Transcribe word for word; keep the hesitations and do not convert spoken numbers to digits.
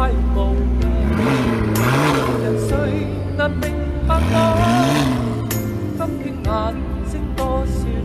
太無人，人誰能明白我？今天眼睛多少？